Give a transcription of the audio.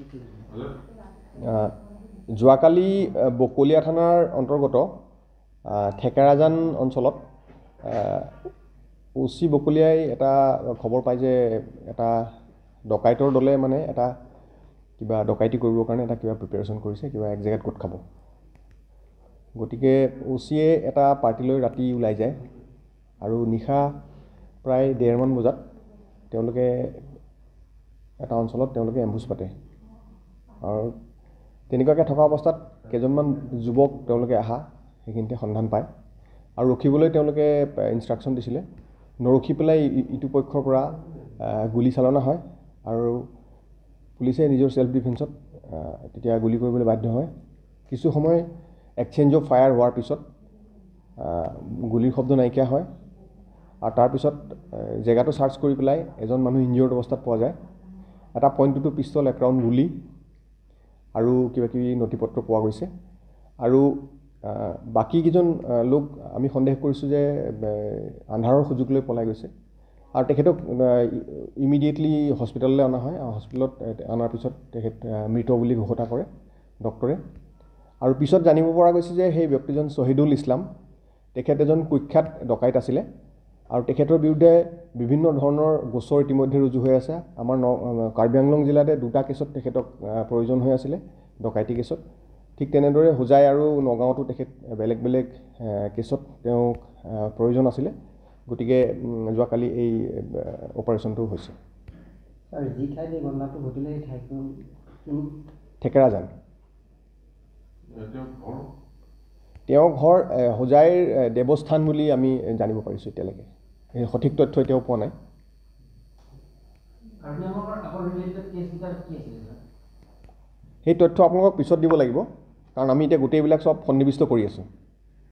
যোৱাকালি বকলীয়া থানাৰ অন্তৰ্গত ঠেকেৰাজান অঞ্চলত ওচি বকলীয়াই এটা খবৰ পায় যে এটা ডকাইতৰ দলে মানে এটা কিবা ডকাইতি কৰিবৰ কাৰণে এটা কিবা প্ৰিপাৰেশ্যন কৰিছে, কিবা এক জেগাত গোট খাব। গতিকে ওচিয়ে এটা পাৰ্টিলৈ ৰাতি ওলাই যায় আৰু নিশা প্ৰায় 1:30 মান বজাত তেওঁলোকে এটা অঞ্চলত তেওঁলোকে এম্বুজ পাতে আৰু তেনেকুৱাকৈ থকা অৱস্থাত কেইজনমান যুৱক তেওঁলোকে আহা সেইখিনিতে সন্ধান পায় আৰু ৰখিবলৈ তেওঁলোকে ইনষ্ট্ৰাকশ্যন দিছিলে। নৰখি পেলাই ইটো পক্ষৰ পৰা গুলী চালনা হয় আৰু পুলিচে নিজৰ সেল্ফ ডিফেন্সত তেতিয়া গুলী কৰিবলৈ বাধ্য হয়। কিছু সময় এক্সচেঞ্জ অফ ফায়াৰ হোৱাৰ পিছত গুলীৰ শব্দ নাইকিয়া হয় আৰু তাৰপিছত জেগাটো চাৰ্চ কৰি পেলাই এজন মানুহ ইনজিয়ৰ্ড অৱস্থাত পোৱা যায়। এটা .22 পিষ্টল, এক ৰাউণ্ড গুলী আৰু কিবা কিবি নথিপত্ৰ পোৱা গৈছে আৰু বাকী কেইজন লোক আমি সন্দেহ কৰিছোঁ যে আন্ধাৰৰ সুযোগ লৈ পলাই গৈছে আৰু তেখেতক ইমিডিয়েটলি হস্পিটেললৈ অনা হয়। হস্পিটেলত অনাৰ পিছত তেখেত মৃত বুলি ঘোষণা কৰে ডক্টৰে আৰু পিছত জানিব পৰা গৈছে যে সেই ব্যক্তিজন শ্বহীদুল ইছলাম, তেখেত এজন কুখ্যাত ডকাইত আছিলে আৰু তেখেতৰ বিৰুদ্ধে বিভিন্ন ধৰণৰ গোচৰ ইতিমধ্যে ৰুজু হৈ আছে। আমাৰ কাৰ্বি আংলং জিলাতে 2টা কেছত তেখেতক প্ৰয়োজন হৈ আছিলে ডকাইতি কেছত। ঠিক তেনেদৰে হোজাই আৰু নগাঁৱতো তেখেত বেলেগ বেলেগ কেছত তেওঁক প্ৰয়োজন আছিলে। গতিকে যোৱাকালি এই অপাৰেশ্যনটো হৈছে। ঠেকেৰাজান। তেওঁৰ ঘৰ হোজাইৰ দেৱস্থান বুলি আমি জানিব পাৰিছোঁ এতিয়ালৈকে। সঠিক তথ্য এতিয়াও পোৱা নাই। সেই তথ্য আপোনালোকক পিছত দিব লাগিব কাৰণ আমি এতিয়া গোটেইবিলাক চব সন্নিৱিষ্ট কৰি আছোঁ।